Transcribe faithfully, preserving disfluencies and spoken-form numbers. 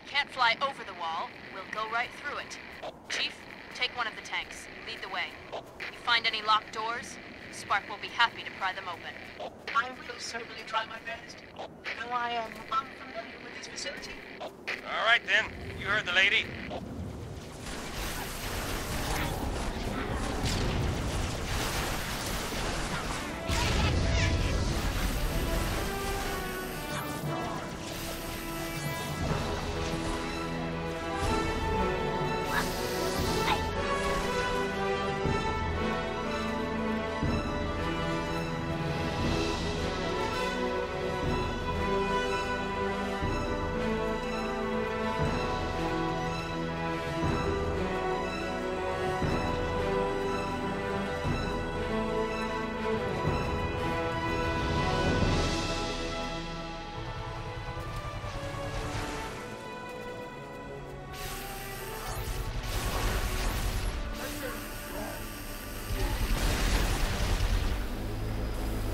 Can't fly over the wall, we'll go right through it. Chief, take one of the tanks. Lead the way. You find any locked doors? Spark will be happy to pry them open. I will certainly try my best. Though I am unfamiliar with this facility. All right then. You heard the lady.